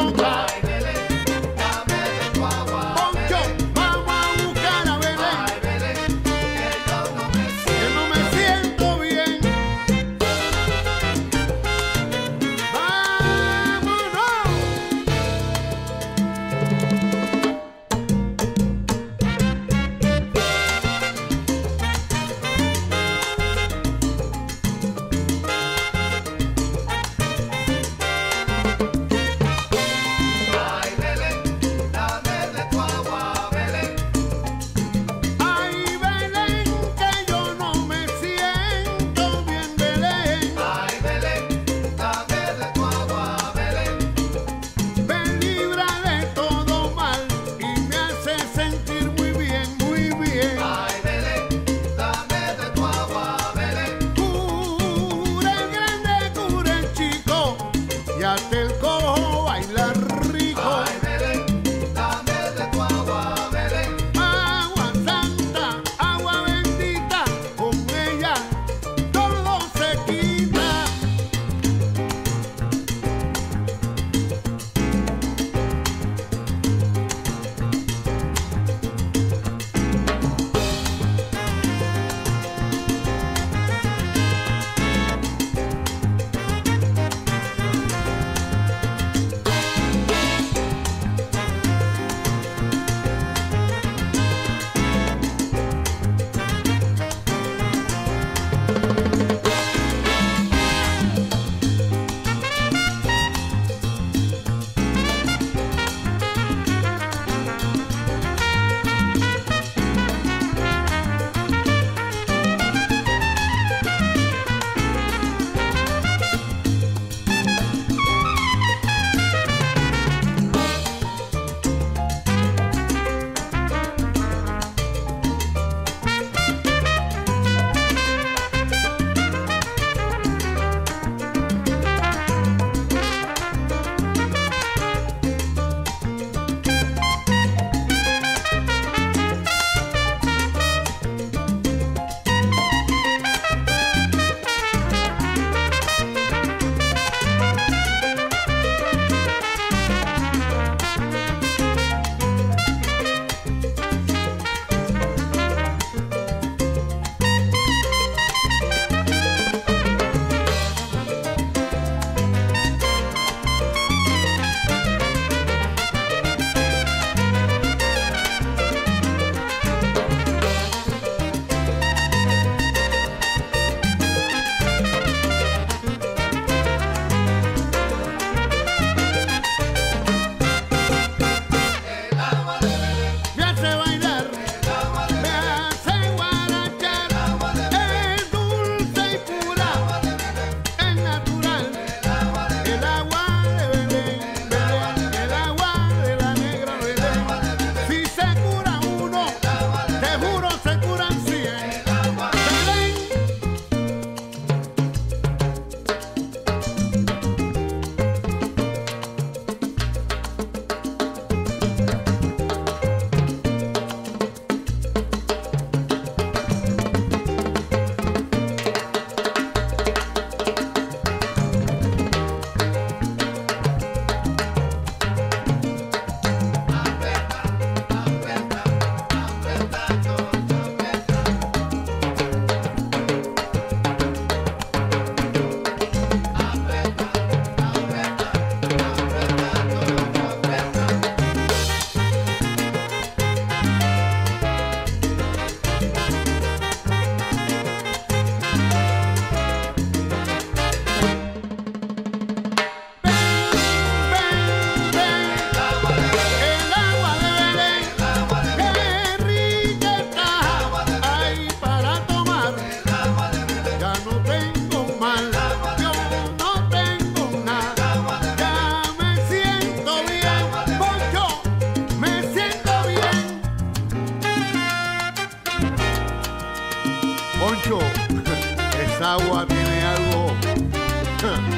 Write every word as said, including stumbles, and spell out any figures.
boca. Ay, Belén, dame de tu agua, Poncho, Belén. vamos a buscar a Belén, Ay, Belén, que yo no me que no me siento bien. ¡Vámonos! Ay, Belén, dame de tu agua, Belén. Ay, Belén, que yo no me siento bien, Belén. Ay, Belén, dame de tu agua, Belén. Me libra de todo mal y me hace sentir muy bien, muy bien. Ay, Belén, dame de tu agua, Belén. Cura el grande, cura el chico, y hasta el cojo baila rico. Ay, Belén, dame de tu agua, Belén. Agua santa, agua bendita, con ella todo se quita. El agua de Belén, Me hace bailar, el agua de me Belén, hace guarachar, el agua de Belén, es dulce y el pura, agua de Belén, es natural. el agua de El agua de Belén, Belén, el agua de la negra Belén. Si se cura uno, te juro se curan cien. Belén. El agua de Belén, qué rica está, ay para tomar, ya no tengo mal, yo no tengo nada, ya me siento bien, Poncho, me siento bien. Poncho, esa agua tiene algo